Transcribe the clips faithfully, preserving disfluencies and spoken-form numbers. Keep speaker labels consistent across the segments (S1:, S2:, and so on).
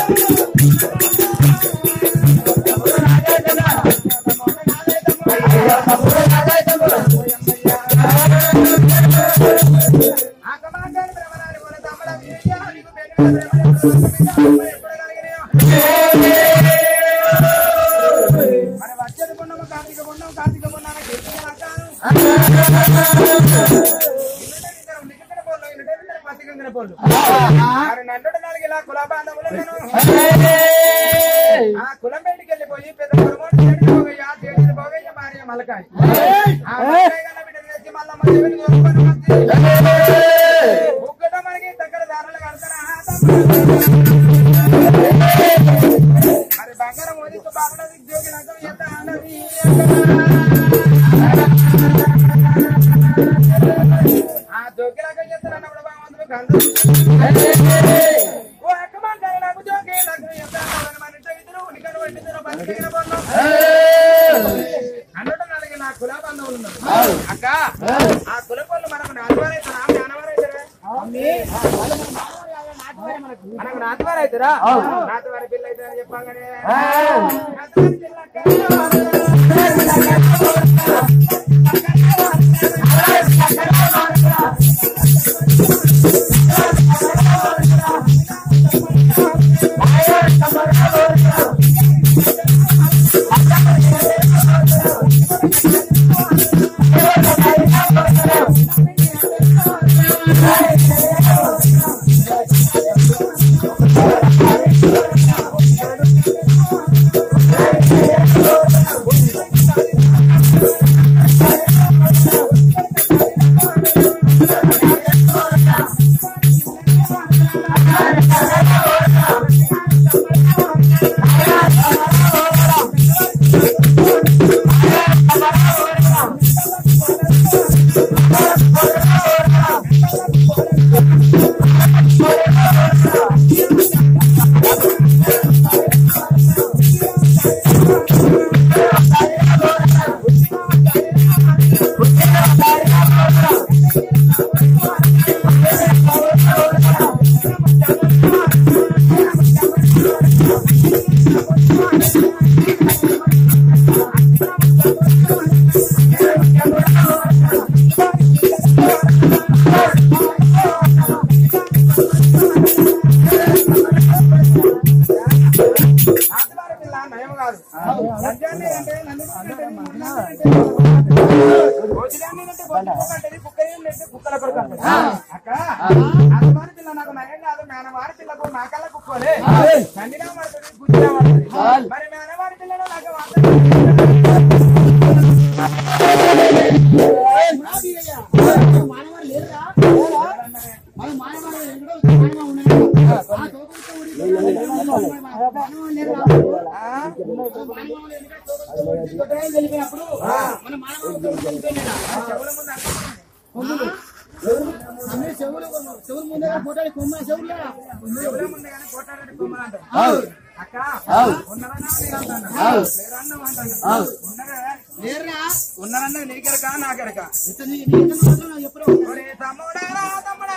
S1: కులం బయటికి వెళ్ళిపోయి పెద్ద పొరమోడు చేడికి పోగయ్యా చేడికి పోగయ్య భార్య మలకాయ ముగ్గట మనకి దగ్గర దారులు కడతారా మరి బంగారం వదిలితో బాగున్నది జోగి రకం ఎంత అన్నది ఆ జోగి రకం చేస్తారన్నప్పుడు బాగుంది కందు ఓ అక్కమంటారు నాకు జోగి రకం ఎంత మన ఇంట్లో ఇద్దరు ఉనికను వండిద్దరు బతికిన పనులు అన్నట్టు నాలుగు నా కుల బంధువులు ఉన్నారు అక్క ఆ కుల పనులు మనకు నాలుగువారైతే నాన్నవారైతారా మనకు నాటువారైతారా నాటువారి పిల్ల అయితే అని చెప్పగానే కుక్కల కొడుకు అక్క అసమాన పిల్ల నాకు నయం కాదు మేనవారి పిల్లకు నాకల్లా కుక్కోలే తండ్రిగా పడుతుంది గుజ్జిగా పడుతుంది మరి మేనవారి పిల్లలు నాకు వెళ్ళిపోయినప్పుడు మన మానవులు చెవులు చెవులు ముందే పోటాడి కొమ్మ చెవులు చెవుల ముందే కానీ పోటాడి కొమ్మ అంటారు అక్క ఉన్నారన్నా నీకెరక నాకెరక ఎప్పుడు తమ్ముడా తమ్ముడా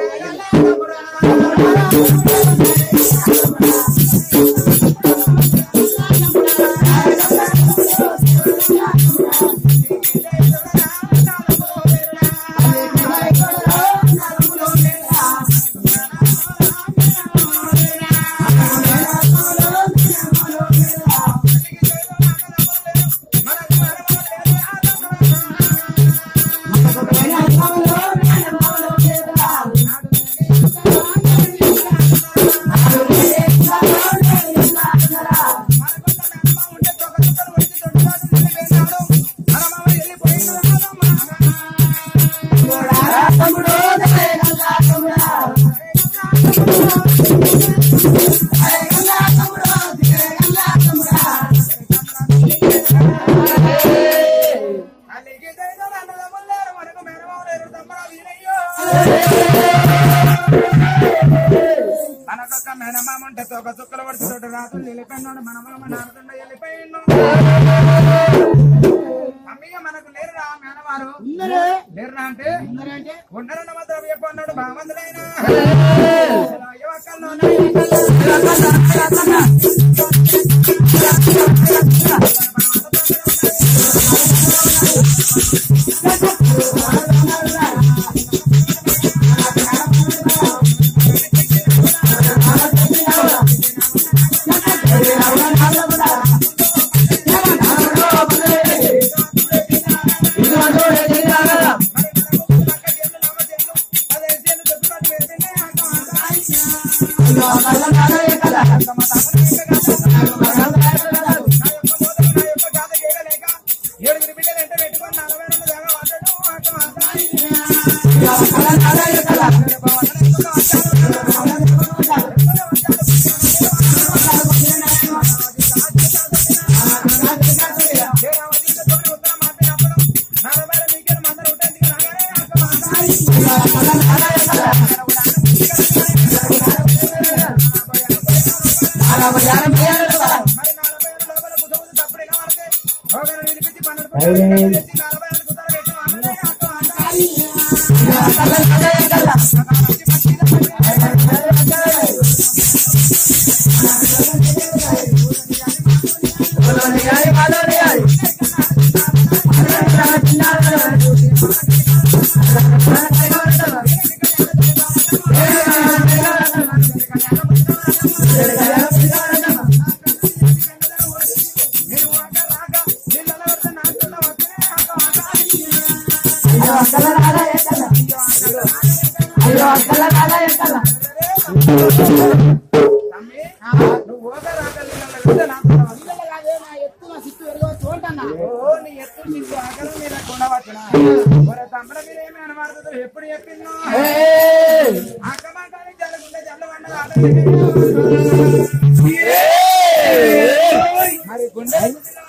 S1: మేనమామంటే తోక చుక్కలు పడుతుంటే రాత్రులు వెళ్ళిపోయినాడు మనమామ నారదుండ వెళ్ళిపోయినాడు అమ్మగా మనకు లేరురా మేనవారు లేరురా అంటే ఉన్నారన్న మాత్రం చెప్పన్నాడు బామందులైనా ఎప్పుడు చెప్పిందో అక్కమాకాలి జరగకుండా జల్లవన్న మరి గుండె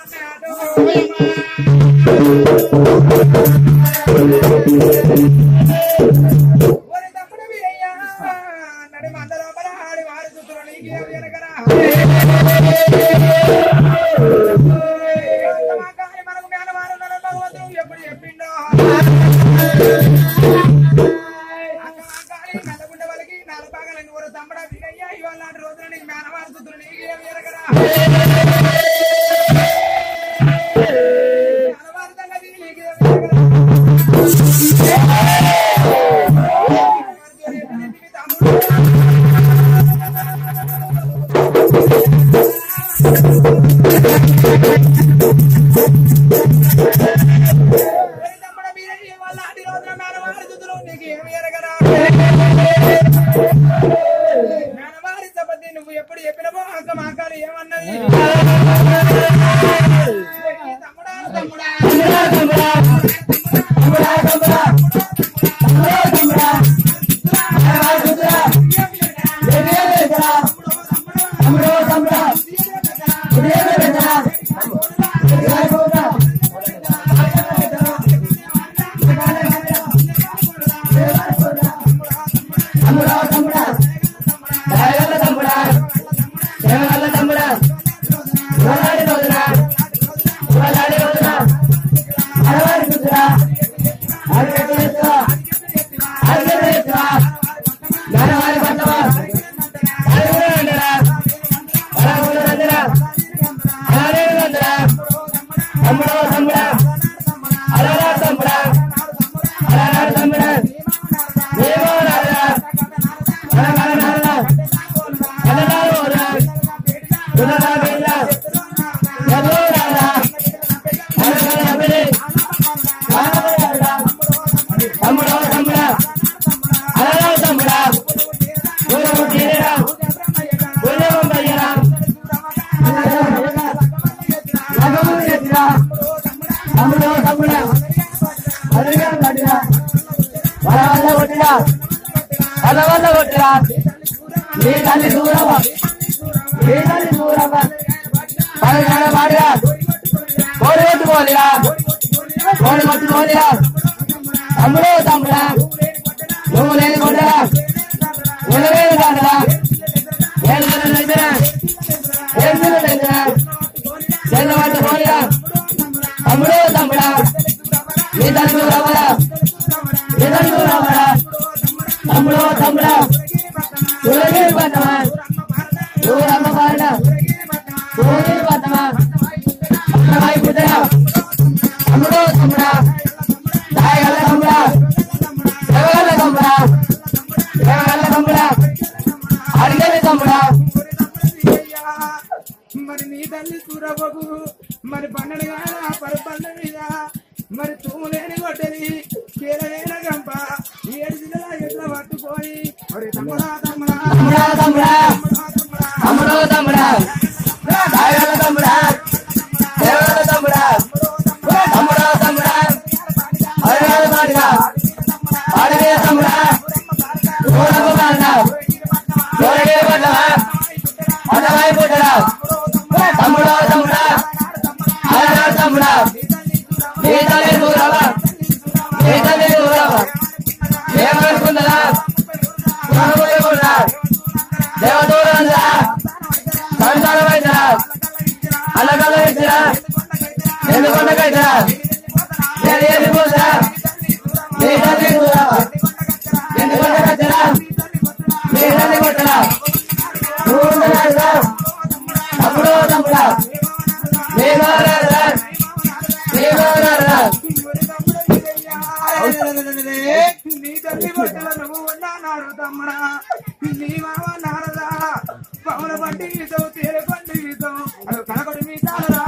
S1: తమ్ముడు వీరయ్యా నడి మంద లోపల ఆడి వారి చుట్టూ నీకు వెనకరా మనకు మేనమారు భగవంతుడు ఎప్పుడు చెప్పిండో నల్లగుండ వాళ్ళకి నాలుగు భాగాలని ఊరు తమ్ముడ వీరయ్యా ఇవాళ నాటి రోజున నీకు మేనమారు చుట్టూ నీకు వెనకరా నువ్వు ఎప్పుడు చెప్పినవో అక్క మాకాలి ఏమన్నది తమ్ముడా తమ్ముడా తమ్ముడు తమ్ముడా నువ్వు లేని కొట్టరా ఉలవేలు కాదరా తమ్ముడు తమ్ముడా నీ తల్లి రావరా నీ తల్లి రావరా తమ్ముడు తమ్ముడా ఉలవేలు పట్టవా మరి నీ తల్లి సూరబోకు మరి పన్నెండు కాల పరు పండ మీద మరి తూములేని గొడ్డలి కీలైన గంప ఏడు జిల్లా ఎట్లా పట్టుకొని మరి తమ్ముడా తమ్ముడా
S2: తమ్ముడా తమ్ముడా తమ్ముడా తమ్ముడా తమ్ముడా తమ్ముడా తమ్ముడా అడగాలి మాటగా అడగే తమ్ముడా ఓడకు మాటగా ఓడగే పడ్డవా అడవాయి పుట్టరా తమ్ముడా తమ్ముడా అడగాలి తమ్ముడా ఏదలే దూరవా ఏదలే దూరవా ఏమనుకున్నదా అనుకోకుండా దేవదూరందా సంతానం అయితరా అల్లగల్ల అయితరా ఎందుకొండకైతరా నేను వెళ్ళిపోతరా ఏదలే దూరవా ఎందుకొండకైతరా ఏదలే కొట్టరా నువ్వు తమ్ముడు తమ్ముడా దేవారా దేవారా
S1: నీ తల్లి బట్టల నువ్వు ఉన్నాడు తమ్ముడా నీ మామ నారదా పవన బండి గీతావు తేలి బండి గీతావు అది కనకొడి మీ తాళరా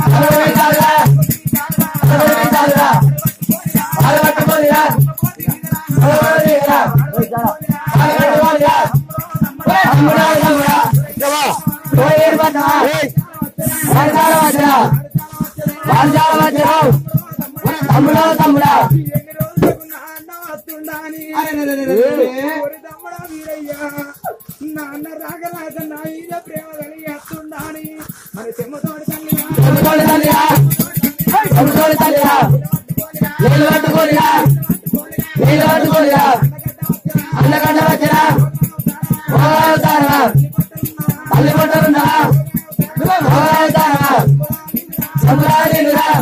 S2: తమ్ముడా తమ్ముడా
S1: తమ్ముడా వీరయ్యా నాన్న రాగరాక నా ఈద ప్రేమ కలిగి వస్తుండాని మరి తెమ్మతోడి తల్లి
S2: నీళ్ళు పట్టుకోనిరా నీళ్ళు పట్టుకోనిరా అన్నగడ్డ వచ్చినా తల్లి పట్టుకుంటా సముదాయురా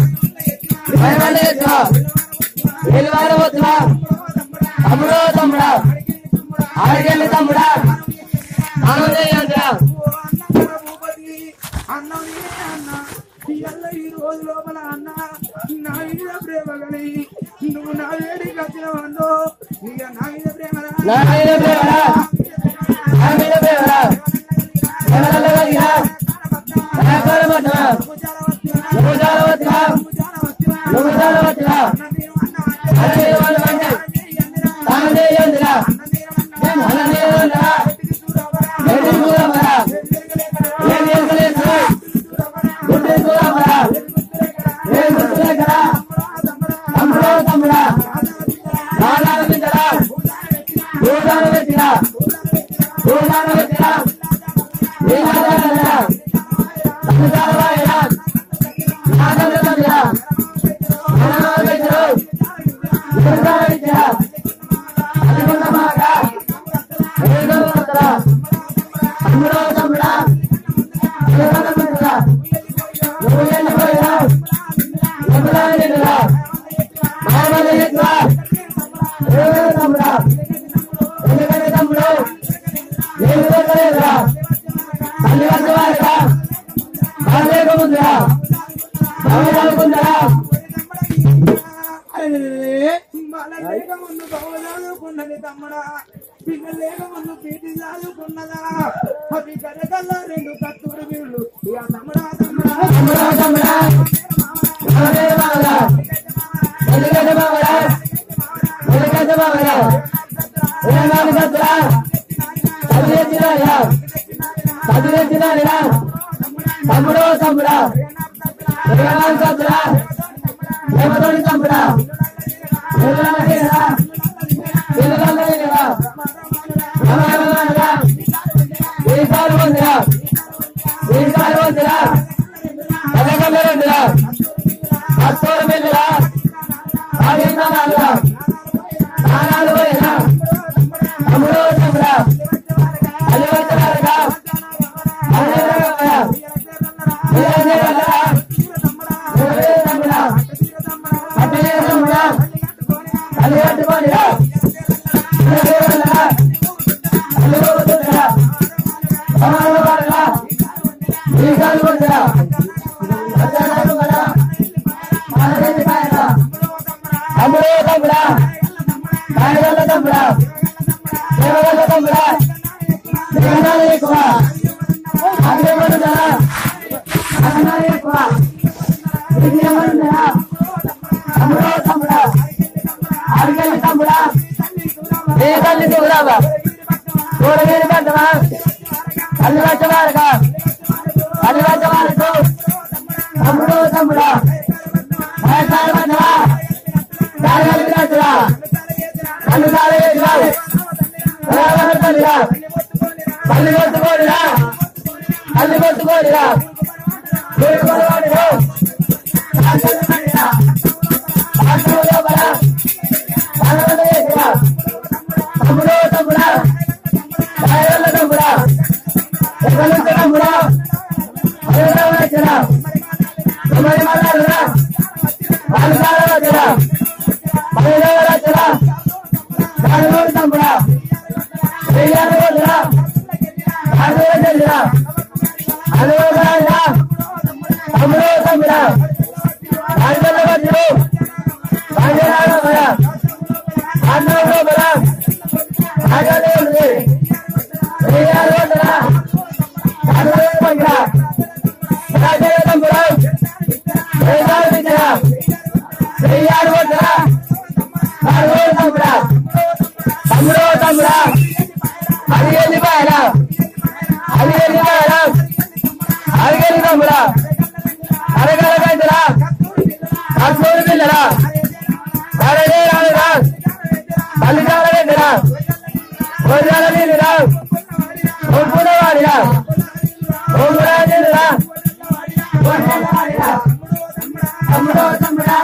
S2: నీళ్ళు వాడవచ్చురా తమ్ముడు తమ్ముడా ఆడికెళ్ళి తమ్ముడా స్నానం చేయండిరా
S1: అన్న అన్న ఈ రోజు లోపల అన్న నా మీద ప్రేమ కలిగి నువ్వు నా వేడికి వచ్చినవన్నో ఇక నా మీద ప్రేమ
S2: నా మీద ప్రేమరా నా మీద ప్రేమరా ఎవరల్లగలిగినా పట్టరా నువ్వు జాలవచ్చురా నువ్వు జాలవచ్చురా అదే వాళ్ళు అంటే తాను చేయండిరా అన్న నేనురా ఎటు దూరమరా ఏం ఎరగలేదురా గుడ్డి దూరమరా ఏం గుర్తులేకరా తమ్ముడు తమ్ముడా ప్రాణాలు పెట్టరా దూరాలు పెట్టిరా దూరాలు పెట్టిరా ఏనాడరా తమ్ముడారా నాగలు తమ్ముడా ప్రాణాలు పెట్టరు దూరాలు పెట్టిరా అనుకున్న మాట ఏదో వద్దరా తమ్ముడు తమ్ముడా దూరాలు పెట్టరా నువ్వు వెళ్ళిపోయిరా తమ్ముడా వెళ్ళిరా మామూలు ఎక్కువ ఏదో తమ్ముడా ఎందుకంటే తమ్ముడు నేను కొట్టలేదురా తల్లి వంటవాడురా బాగలేకముందురా బాగుందరా
S1: లేక ముందు బాగా చదువుకున్నది తమ్ముడా పిల్లలు లేక ముందు పీటి చదువుకున్నదా అవి కరకల్లా రెండు కత్తూరు వీళ్ళు ఇక తమ్ముడా తమ్ముడా
S2: తమ్ముడా తమ్ముడా ఎందుకంటే బాగురా ఎందుకంటే బాగురా ఇరవై కత్తురా చదివేసిరా చదివేసిరా తమ్ముడు తమ్ముడా ఇరవై కత్తురా ఏమతోడి తమ్ముడా ఈసారి వందిరా ఈసారి వందిరా పదకొండురా అత్తూరు వెళ్ళిరా ఆదినాలుగా నాలుగు పోయినా తమ్ముడు తమ్ముడా అది వచ్చారుగా తమ్ముడా అట్టే తమ్ముడా అది కట్టుకోనిరా ఈసారి వందిరా తమ్ముడు తమ్ముడా కాయగల్ల తమ్ముడా దేవగల్ల తమ్ముడా దేవగాలు ఎక్కువ అదే పడుతారా తమ్ముడు తమ్ముడా అడిగేది తమ్ముడా ఏ తల్లి చూడవా చూడవేది పెద్దవా అల్లి వచ్చవారుగా అల్లి వచ్చవారుకు తమ్ముడు తమ్ముడా సార్ పెద్దవా దాని పెద్దవా అల్లు సారేదిరా తల్లిరా అల్లి కొట్టుకోడిరా అల్లి కొట్టుకోడిరా కొట్టుకోడిరా తమ్ముడు తమ్ముడా తమ్ముడా తమ్ముడా తమ్ముడి మాట్లాడరా తమ్ముడా తమ్ముడు తమ్ముడా తమ్ముడు తమ్ముడా అడిగేది బాయరా అడిగేది బాయరా అడిగేది తమ్ముడా అడగలగైతరా అసలు పిల్లరా అడగే రాదురా తల్లిదారగైతరా రోజాల మీదురా ఒప్పున వాడిరా ఓమురాజురా తమ్ముడు తమ్ముడా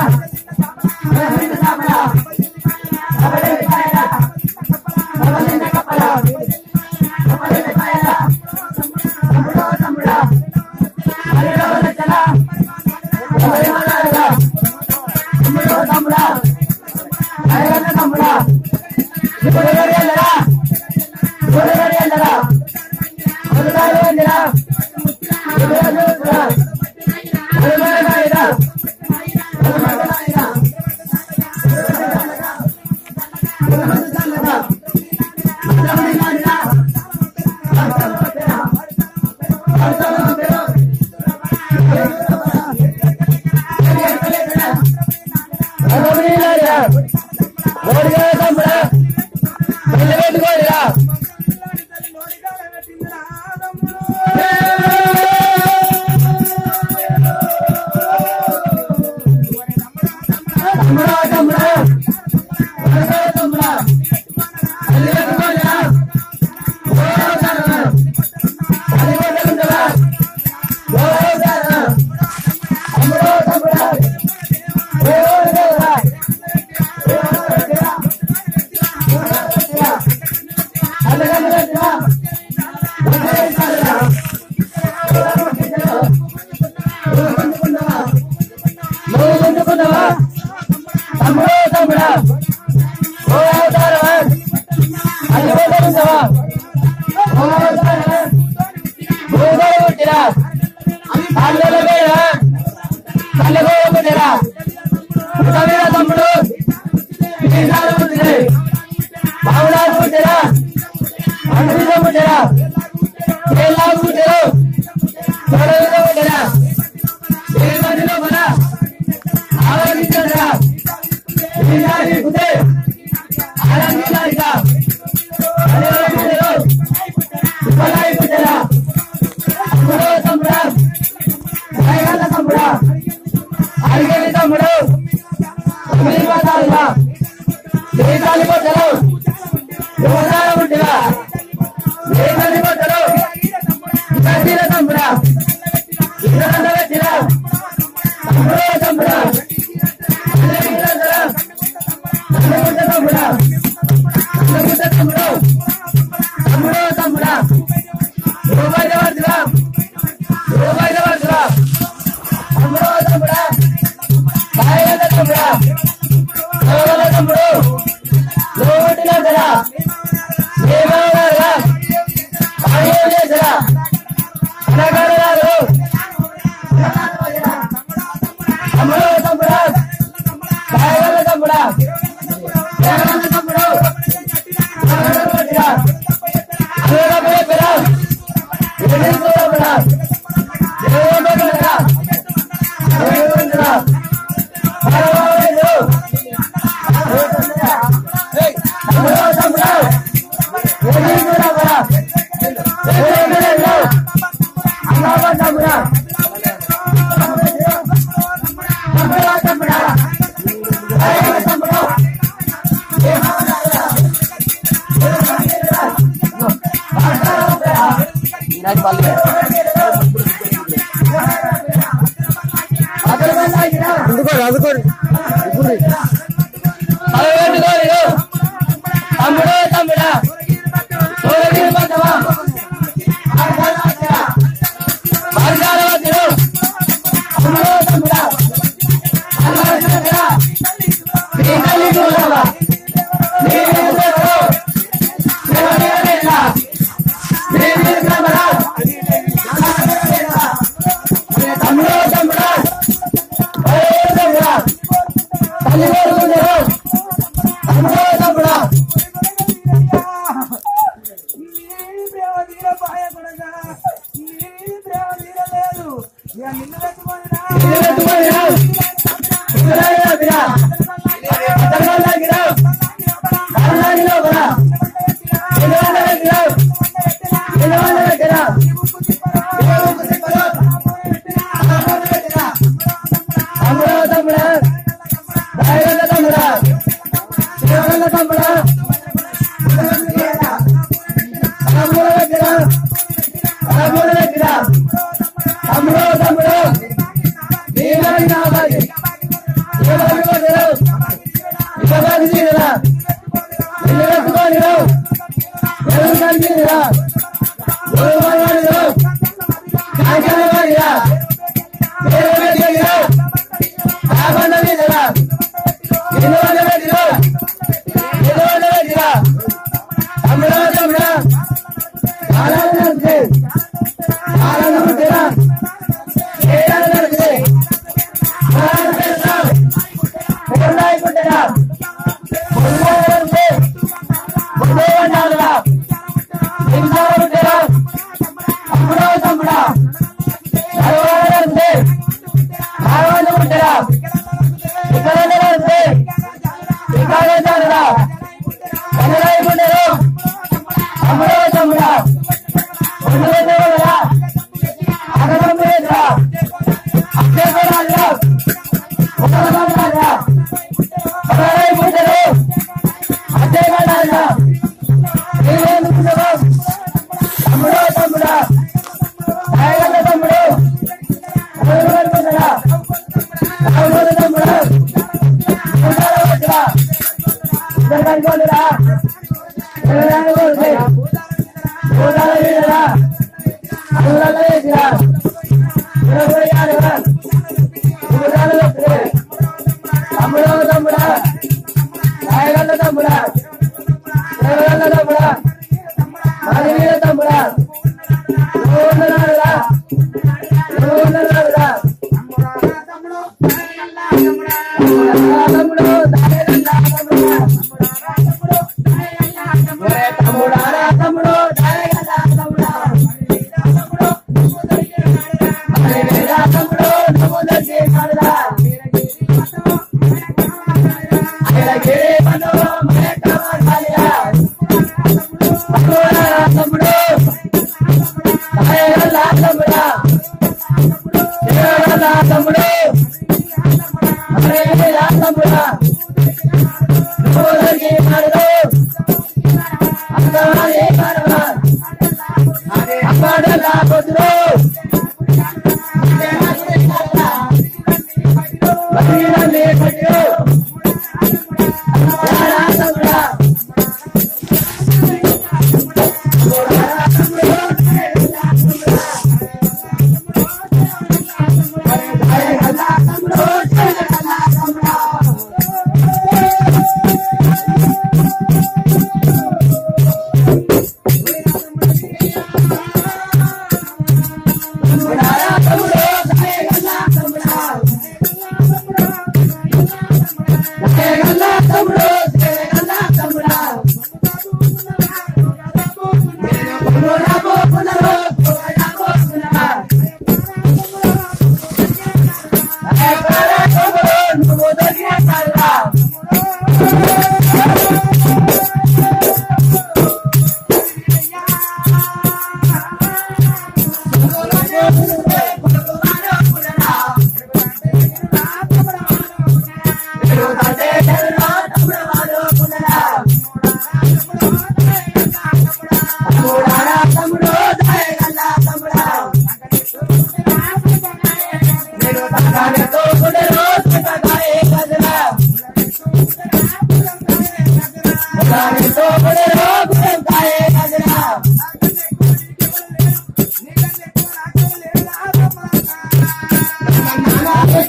S2: తమ్ముడు తమ్ముడా తమ్ముడా తమ్ముడా అందుకోండి అందుకోండి తమ్ముడు తమ్ముడా తమ్ముడు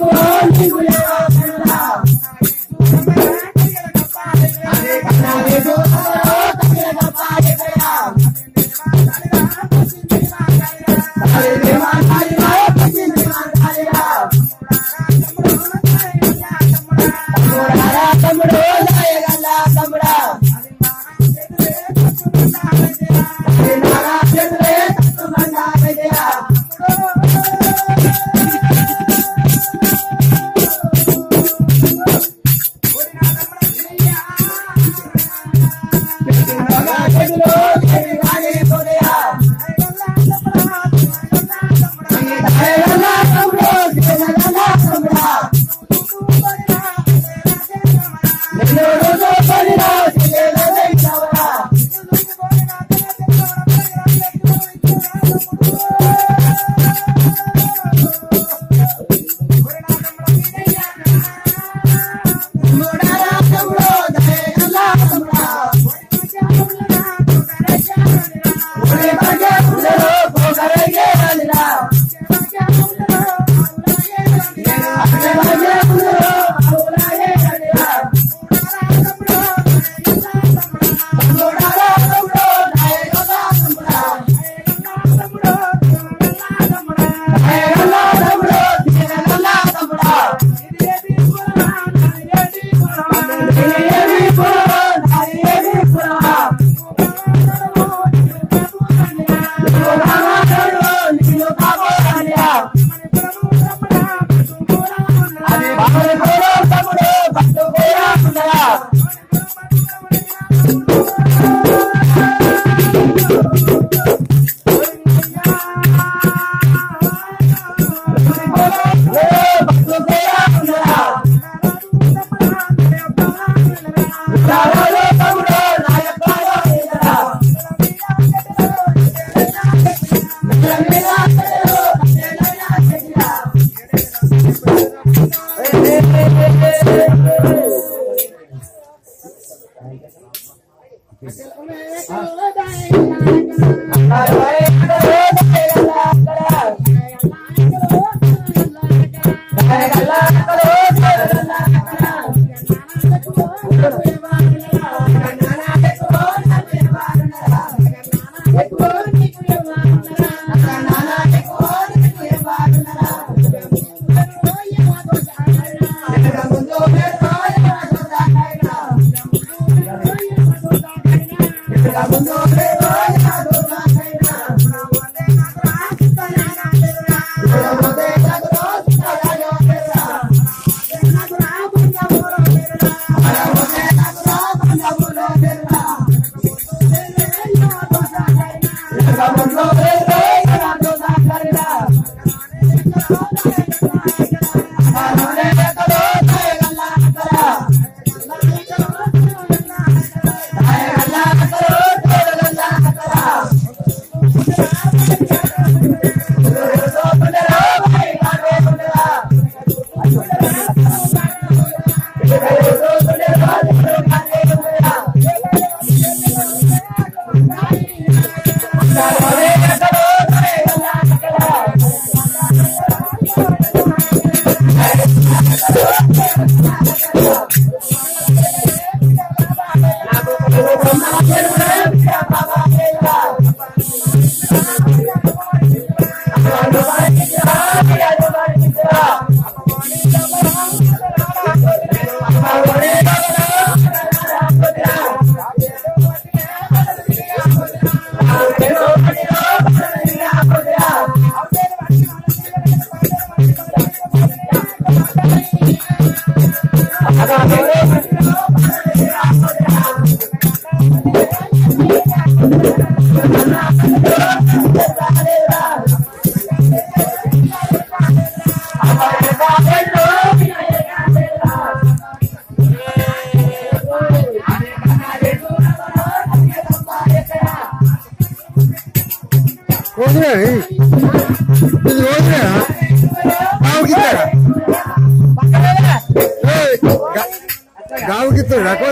S2: गाँव की तो रखो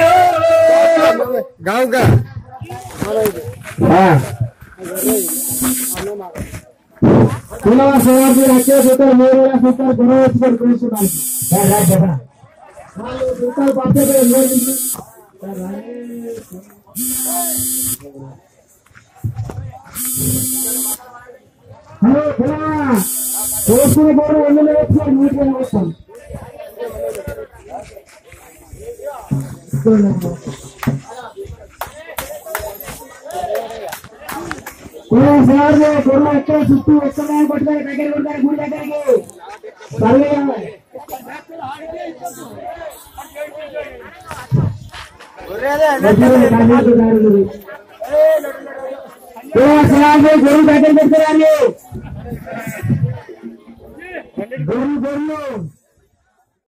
S2: गाँव का हाँ
S3: పిల్లల సవారి అక్కే చూస్తారు మూడు వేల చూస్తారు గొడవ వచ్చుకొని కూర్చున్నాను వాళ్ళు చూస్తారు పంపే హలో పిల్లల కోసుకుని కూడా వందలు వచ్చినారు నీటిగా వస్తాం సార్ గొర్రెలు ఎక్కడ చుట్టూ వస్తున్నాయని కొట్టుతారు దగ్గర కొడతారు గుడి దగ్గరికి గొర్రెలు దగ్గర పెడతారు గొర్రెలు గొర్రెలు